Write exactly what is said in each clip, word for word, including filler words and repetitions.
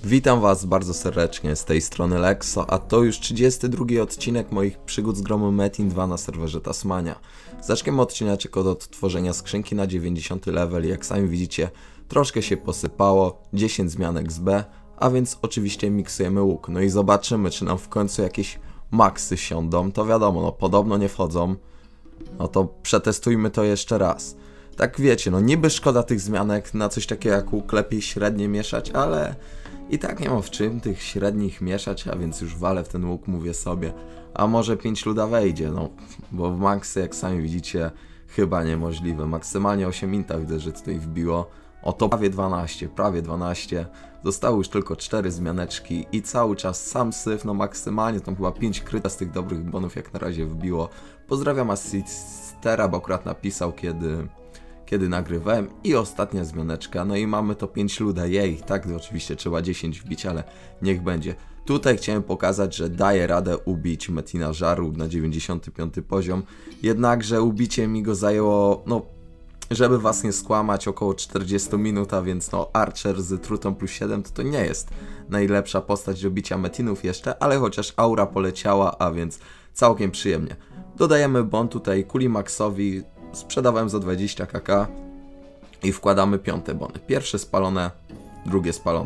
Witam was bardzo serdecznie, z tej strony Lekso, a to już trzydziesty drugi odcinek moich przygód z gromu Metin dwa na serwerze Tasmania. Zaczniemy odcineczek od odtworzenia skrzynki na dziewięćdziesiąty level i jak sami widzicie, troszkę się posypało, dziesięć zmianek z B, a więc oczywiście miksujemy łuk. No i zobaczymy, czy nam w końcu jakieś maksy siądą. To wiadomo, no podobno nie wchodzą, no to przetestujmy to jeszcze raz. Tak wiecie, no niby szkoda tych zmianek na coś takiego jak łuk, lepiej średnie mieszać, ale i tak nie mam w czym tych średnich mieszać, a więc już walę w ten łuk, mówię sobie, a może pięć luda wejdzie, no, bo w maksy, jak sami widzicie, chyba niemożliwe. Maksymalnie osiem inta widzę, że tutaj wbiło, oto prawie dwanaście, prawie dwanaście, zostały już tylko cztery zmianeczki i cały czas sam syf, no maksymalnie tam chyba pięć kryta z tych dobrych bonów jak na razie wbiło. Pozdrawiam Asistera, bo akurat napisał kiedy... kiedy nagrywałem i ostatnia zmianeczka, no i mamy to pięć luda, jej, tak oczywiście trzeba dziesięć wbić, ale niech będzie. Tutaj chciałem pokazać, że daję radę ubić Metina Żaru na dziewięćdziesiąty piąty poziom, jednakże ubicie mi go zajęło, no, żeby was nie skłamać, około czterdzieści minut, a więc no Archer z trutą plus siedem to to nie jest najlepsza postać do bicia Metinów jeszcze, ale chociaż aura poleciała, a więc całkiem przyjemnie. Dodajemy bon tutaj Kulimaxowi, sprzedawałem za dwadzieścia kaka i wkładamy piąte bony. Pierwsze spalone, drugie spalone.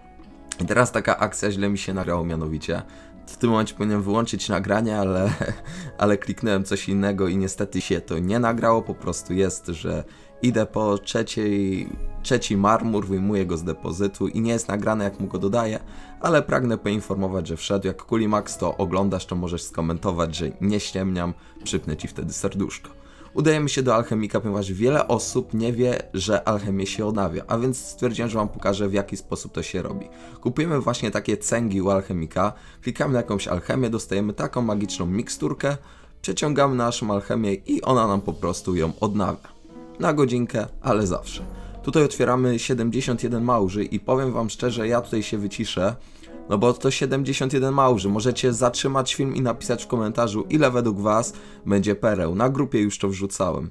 I teraz taka akcja źle mi się nagrało, mianowicie w tym momencie powinienem wyłączyć nagranie, ale, ale kliknąłem coś innego i niestety się to nie nagrało. Po prostu jest, że idę po trzeciej, trzeci marmur, wyjmuję go z depozytu i nie jest nagrane jak mu go dodaję, ale pragnę poinformować, że wszedł. Jak Kulimax to oglądasz, to możesz skomentować, że nie ściemniam, przypnę ci wtedy serduszko. Udajemy się do alchemika, ponieważ wiele osób nie wie, że alchemię się odnawia, a więc stwierdziłem, że wam pokażę, w jaki sposób to się robi. Kupujemy właśnie takie cęgi u alchemika, klikamy na jakąś alchemię, dostajemy taką magiczną miksturkę, przeciągamy naszą alchemię i ona nam po prostu ją odnawia. Na godzinkę, ale zawsze. Tutaj otwieramy siedemdziesiąt jeden małży i powiem wam szczerze, ja tutaj się wyciszę, no bo to siedemdziesiąt jeden małży. Możecie zatrzymać film i napisać w komentarzu, ile według was będzie pereł. Na grupie już to wrzucałem.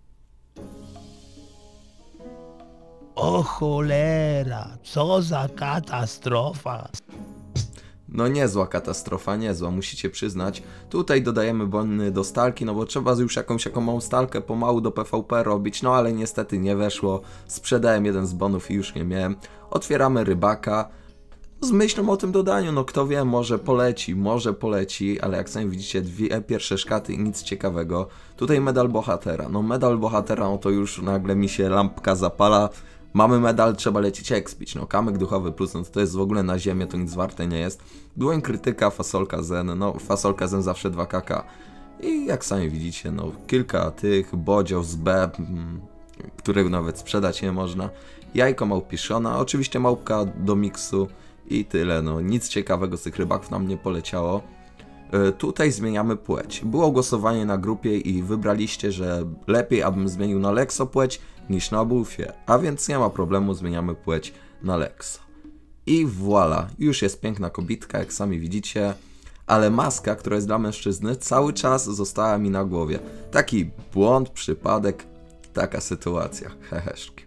O cholera, co za katastrofa. No niezła katastrofa, niezła, musicie przyznać. Tutaj dodajemy bony do stalki, no bo trzeba już jakąś jaką małą stalkę pomału do P V P robić, no ale niestety nie weszło. Sprzedałem jeden z bonów i już nie miałem. Otwieramy rybaka. Z myślą o tym dodaniu, no kto wie, może poleci, może poleci, ale jak sami widzicie, dwie pierwsze szkaty i nic ciekawego. Tutaj medal bohatera, no medal bohatera, no to już nagle mi się lampka zapala. Mamy medal, trzeba lecieć expić, no kamyk duchowy plus, no to, to jest w ogóle na ziemię, to nic warte nie jest. Dłoń krytyka, fasolka zen, no fasolka zen zawsze dwa kaka. I jak sami widzicie, no kilka tych, bodzioł z B, których nawet sprzedać nie można. Jajko małpiszona, oczywiście małpka do miksu. I tyle, no nic ciekawego z tych rybaków nam nie poleciało. Yy, tutaj zmieniamy płeć. Było głosowanie na grupie i wybraliście, że lepiej abym zmienił na Lekso płeć niż na Bufie. A więc nie ma problemu, zmieniamy płeć na Lekso. I voilà, już jest piękna kobitka, jak sami widzicie. Ale maska, która jest dla mężczyzny, cały czas została mi na głowie. Taki błąd, przypadek, taka sytuacja. Heheszki.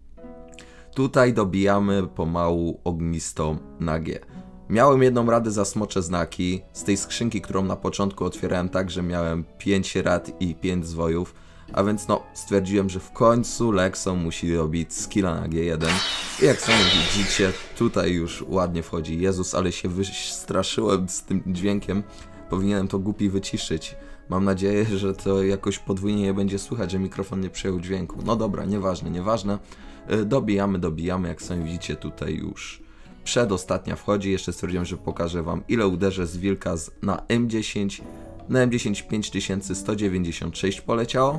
Tutaj dobijamy pomału ognistą na G. Miałem jedną radę za smocze znaki z tej skrzynki, którą na początku otwierałem tak, że miałem pięć rad i pięć zwojów, a więc no stwierdziłem, że w końcu Lekso musi robić skilla na G jeden. I jak sami widzicie, tutaj już ładnie wchodzi. Jezus, ale się wystraszyłem z tym dźwiękiem. Powinienem to głupi wyciszyć. Mam nadzieję, że to jakoś podwójnie nie będzie słychać, że mikrofon nie przyjął dźwięku. No dobra, nieważne, nieważne. Dobijamy, dobijamy, jak sami widzicie tutaj już przedostatnia wchodzi. Jeszcze stwierdziłem, że pokażę wam, ile uderzę z wilka z, na M dziesięć. Na M dziesięć pięć tysięcy sto dziewięćdziesiąt sześć poleciało.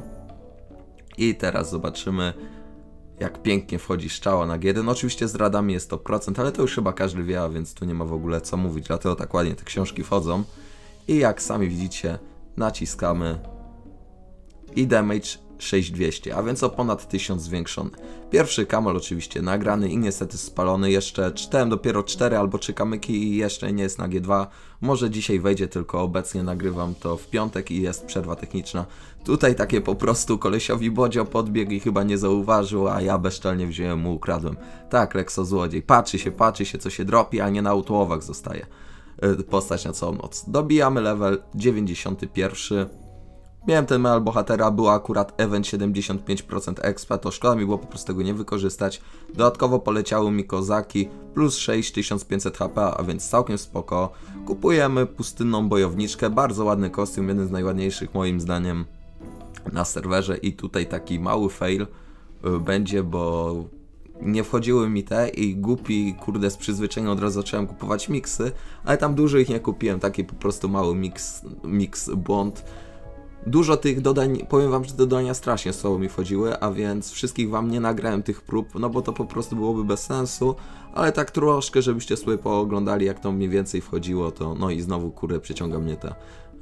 I teraz zobaczymy, jak pięknie wchodzi strzała na G jeden. Oczywiście z radami jest sto procent, ale to już chyba każdy wie, a więc tu nie ma w ogóle co mówić. Dlatego tak ładnie te książki wchodzą. I jak sami widzicie, naciskamy i damage sześć tysięcy dwieście, a więc o ponad tysiąc zwiększony. Pierwszy kamel oczywiście nagrany i niestety spalony, jeszcze czytałem dopiero cztery albo trzy kamyki i jeszcze nie jest na G dwa, może dzisiaj wejdzie, tylko obecnie nagrywam to w piątek i jest przerwa techniczna. Tutaj takie po prostu kolesiowi Bodzio podbiegł i chyba nie zauważył, a ja bezczelnie wziąłem mu, ukradłem. Tak, Lekso złodziej, patrzy się, patrzy się co się dropi, a nie na autołowach zostaje postać na całą noc. Dobijamy level dziewięćdziesiąty pierwszy. Miałem ten medal bohatera, była akurat event siedemdziesiąt pięć procent expa, to szkoda mi było po prostu tego nie wykorzystać. Dodatkowo poleciały mi kozaki, plus sześć tysięcy pięćset H P, a więc całkiem spoko. Kupujemy pustynną bojowniczkę, bardzo ładny kostium, jeden z najładniejszych moim zdaniem na serwerze i tutaj taki mały fail będzie, bo nie wchodziły mi te i głupi, kurde, z przyzwyczajenia od razu zacząłem kupować miksy, ale tam dużo ich nie kupiłem, taki po prostu mały mix, mix błąd. Dużo tych dodań, powiem wam, że te dodania strasznie słabo mi wchodziły, a więc wszystkich wam nie nagrałem tych prób, no bo to po prostu byłoby bez sensu, ale tak troszkę, żebyście sobie pooglądali, jak to mniej więcej wchodziło, to no i znowu, kurde, przyciąga mnie te,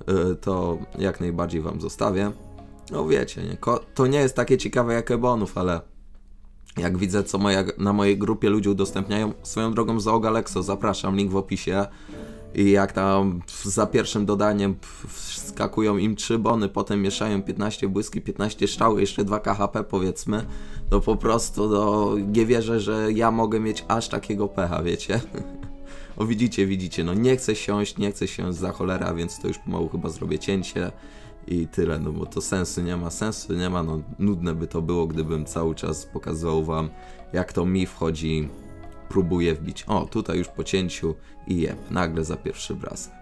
to jak najbardziej wam zostawię. No wiecie, nie? To nie jest takie ciekawe jak Ebonów, ale jak widzę, co moja, na mojej grupie ludzie udostępniają, swoją drogą Zoga Lekso, zapraszam, link w opisie. I jak tam za pierwszym dodaniem wskakują im trzy bony, potem mieszają piętnaście błyski, piętnaście strzały, jeszcze dwa K H P powiedzmy, to po prostu no, nie wierzę, że ja mogę mieć aż takiego pecha, wiecie? O widzicie, widzicie, no nie chcę siąść, nie chcę siąść za cholera, więc to już pomału chyba zrobię cięcie i tyle, no bo to sensu nie ma, sensu nie ma, no nudne by to było, gdybym cały czas pokazywał wam, jak to mi wchodzi. Próbuję wbić. O, tutaj już po cięciu i jeb, nagle za pierwszy raz.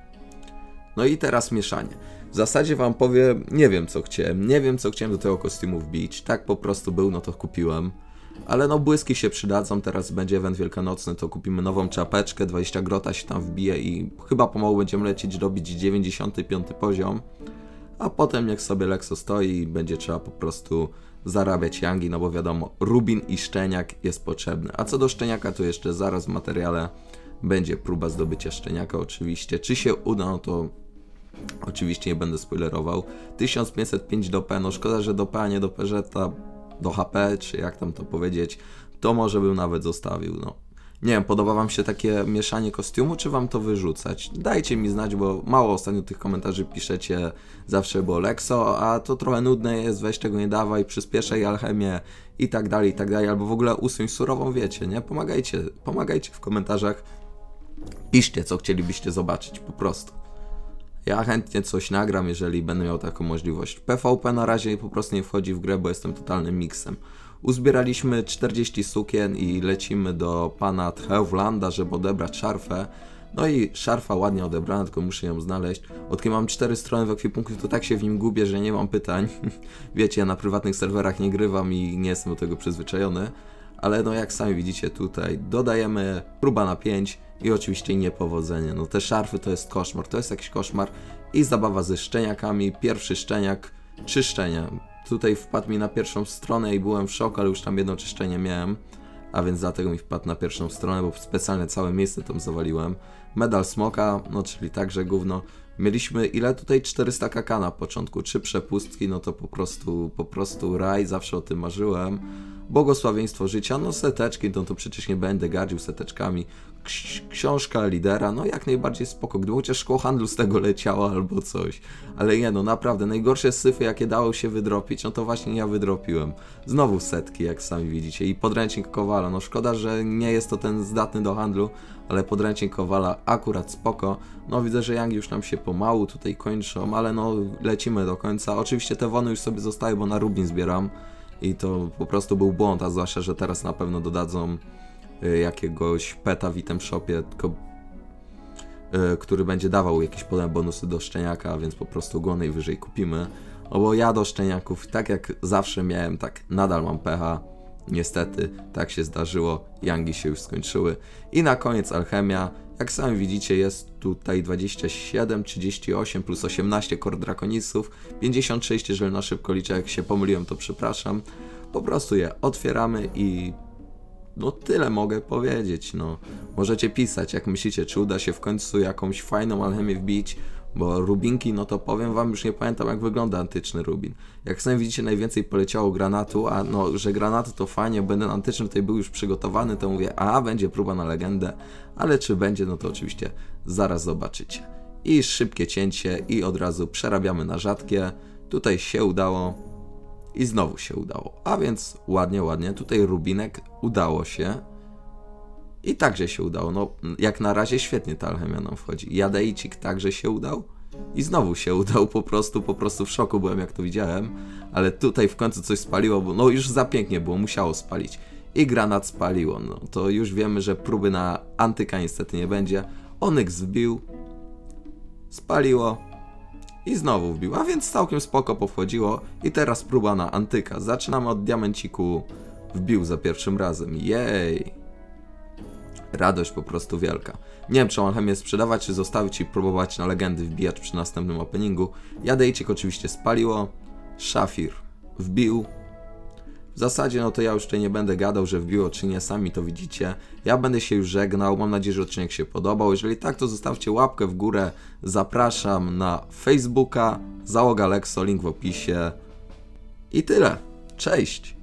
No i teraz mieszanie. W zasadzie wam powiem, nie wiem co chciałem, nie wiem co chciałem do tego kostiumu wbić, tak po prostu był, no to kupiłem. Ale no błyski się przydadzą, teraz będzie event wielkanocny, to kupimy nową czapeczkę, dwadzieścia grota się tam wbije i chyba pomału będziemy lecieć, dobić dziewięćdziesiąty piąty poziom. A potem niech sobie Lekso stoi i będzie trzeba po prostu zarabiać yangi, no bo wiadomo, rubin i szczeniak jest potrzebny. A co do szczeniaka, to jeszcze zaraz w materiale będzie próba zdobycia szczeniaka oczywiście. Czy się uda, no to oczywiście nie będę spoilerował. tysiąc pięćset pięć do P, no szkoda, że do P, a nie do Peżeta, do H P, czy jak tam to powiedzieć, to może bym nawet zostawił, no. Nie wiem, podoba wam się takie mieszanie kostiumu, czy wam to wyrzucać? Dajcie mi znać, bo mało ostatnio tych komentarzy piszecie, zawsze było Lekso, a to trochę nudne jest, weź tego nie dawaj, przyspieszaj alchemię i tak dalej, i tak dalej, albo w ogóle usuń surową, wiecie, nie? Pomagajcie, pomagajcie w komentarzach, piszcie, co chcielibyście zobaczyć, po prostu. Ja chętnie coś nagram, jeżeli będę miał taką możliwość. P V P na razie po prostu nie wchodzi w grę, bo jestem totalnym miksem. Uzbieraliśmy czterdzieści sukien i lecimy do pana Tchewlanda, żeby odebrać szarfę. No i szarfa ładnie odebrana, tylko muszę ją znaleźć. Od kiedy mam cztery strony w ekwipunku, to tak się w nim gubię, że nie mam pytań. Wiecie, ja na prywatnych serwerach nie grywam i nie jestem do tego przyzwyczajony. Ale no jak sami widzicie tutaj, dodajemy próba na pięć i oczywiście niepowodzenie. No te szarfy to jest koszmar, to jest jakiś koszmar. I zabawa ze szczeniakami, pierwszy szczeniak, trzy szczenia. Tutaj wpadł mi na pierwszą stronę i byłem w szoku, ale już tam jedno czyszczenie miałem. A więc dlatego mi wpadł na pierwszą stronę, bo specjalnie całe miejsce tam zawaliłem. Medal smoka, no czyli także gówno. Mieliśmy ile tutaj? czterysta K K na początku, trzy przepustki, no to po prostu, po prostu raj, zawsze o tym marzyłem. Błogosławieństwo życia, no seteczki, no to przecież nie będę gardził seteczkami. Ks książka lidera, no jak najbardziej spoko, gdyby chociaż szkło handlu z tego leciało albo coś. Ale nie no, naprawdę, najgorsze syfy jakie dało się wydropić, no to właśnie ja wydropiłem. Znowu setki, jak sami widzicie, i podręcznik Kowala, no szkoda, że nie jest to ten zdatny do handlu, ale podręcznik Kowala akurat spoko. No widzę, że yangi już nam się pomału tutaj kończą, ale no lecimy do końca. Oczywiście te wony już sobie zostały, bo na rubin zbieram. I to po prostu był błąd, a zwłaszcza, że teraz na pewno dodadzą y, jakiegoś peta w item shopie, tylko, y, który będzie dawał jakieś podobne bonusy do szczeniaka, więc po prostu go najwyżej kupimy. No bo ja do szczeniaków, tak jak zawsze miałem, tak nadal mam pecha. Niestety, tak się zdarzyło, yangi się już skończyły. I na koniec alchemia. Jak sami widzicie, jest tutaj dwadzieścia siedem, trzydzieści osiem plus osiemnaście kor drakoniców, pięćdziesiąt sześć, jeżeli na szybko liczę, jak się pomyliłem, to przepraszam. Po prostu je otwieramy i no tyle mogę powiedzieć, no. Możecie pisać, jak myślicie, czy uda się w końcu jakąś fajną alchemię wbić, Bo rubinki, no to powiem wam, już nie pamiętam jak wygląda antyczny rubin. Jak sami widzicie, najwięcej poleciało granatu, a no, że granatu to fajnie, będę antyczny tutaj był już przygotowany, to mówię, a będzie próba na legendę, ale czy będzie, no to oczywiście zaraz zobaczycie. I szybkie cięcie i od razu przerabiamy na rzadkie. Tutaj się udało i znowu się udało. A więc ładnie, ładnie. Tutaj rubinek udało się. I także się udało. No, jak na razie świetnie ta alchemia nam wchodzi. Jadejcik także się udał. I znowu się udał. Po prostu, po prostu w szoku byłem, jak to widziałem. Ale tutaj w końcu coś spaliło, bo no już za pięknie było, musiało spalić. I granat spaliło. No to już wiemy, że próby na antyka niestety nie będzie. Onyx wbił. Spaliło. I znowu wbił, a więc całkiem spoko powchodziło. I teraz próba na antyka. Zaczynamy od diamenciku. Wbił za pierwszym razem. Jej! Radość po prostu wielka. Nie wiem, czy alchemię sprzedawać, czy zostawić i próbować na legendy wbijać przy następnym openingu. Jadejcik oczywiście spaliło. Szafir wbił. W zasadzie, no to ja już tutaj nie będę gadał, że wbiło czy nie, sami to widzicie. Ja będę się już żegnał, mam nadzieję, że odcinek się podobał. Jeżeli tak, to zostawcie łapkę w górę. Zapraszam na Facebooka, załoga Lexo, link w opisie. I tyle. Cześć!